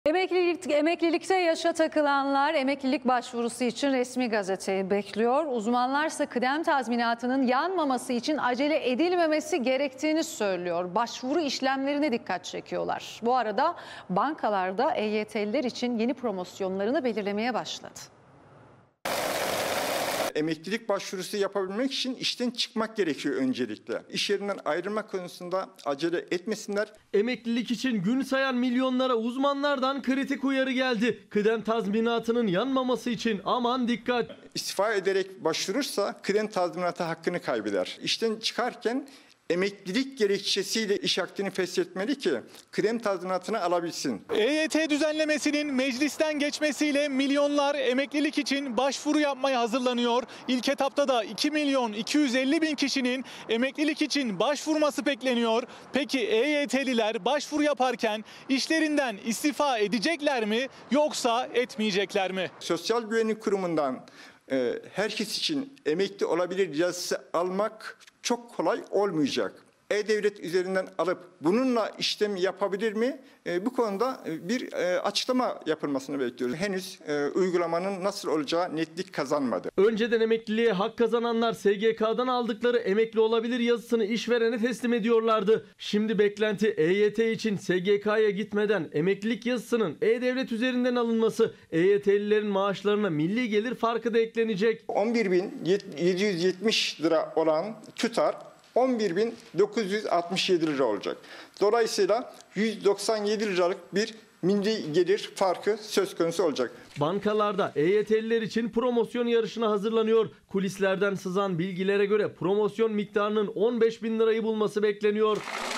Emeklilikte yaşa takılanlar emeklilik başvurusu için resmi gazeteyi bekliyor. Uzmanlarsa kıdem tazminatının yanmaması için acele edilmemesi gerektiğini söylüyor. Başvuru işlemlerine dikkat çekiyorlar. Bu arada bankalarda EYT'liler için yeni promosyonlarını belirlemeye başladı. Emeklilik başvurusu yapabilmek için işten çıkmak gerekiyor öncelikle. İş yerinden ayrılma konusunda acele etmesinler. Emeklilik için gün sayan milyonlara uzmanlardan kritik uyarı geldi. Kıdem tazminatının yanmaması için aman dikkat. İstifa ederek başvurursa kıdem tazminatı hakkını kaybeder. İşten çıkarken emeklilik gerekçesiyle iş akdini feshetmeli ki kıdem tazminatını alabilsin. EYT düzenlemesinin meclisten geçmesiyle milyonlar emeklilik için başvuru yapmaya hazırlanıyor. İlk etapta da 2.250.000 kişinin emeklilik için başvurması bekleniyor. Peki EYT'liler başvuru yaparken işlerinden istifa edecekler mi yoksa etmeyecekler mi? Sosyal Güvenlik Kurumu'ndan herkes için emekli olabilir yazısı almak çok kolay olmayacak. E-Devlet üzerinden alıp bununla işlem yapabilir mi? Bu konuda bir açıklama yapılmasını bekliyoruz. Henüz uygulamanın nasıl olacağı netlik kazanmadı. Önceden emekliliğe hak kazananlar SGK'dan aldıkları emekli olabilir yazısını işverene teslim ediyorlardı. Şimdi beklenti EYT için SGK'ya gitmeden emeklilik yazısının E-Devlet üzerinden alınması. EYT'lilerin maaşlarına milli gelir farkı da eklenecek. 11.770 lira olan tutar 11.967 lira olacak. Dolayısıyla 197 liralık bir milli gelir farkı söz konusu olacak. Bankalarda EYT'liler için promosyon yarışına hazırlanıyor. Kulislerden sızan bilgilere göre promosyon miktarının 15.000 lirayı bulması bekleniyor.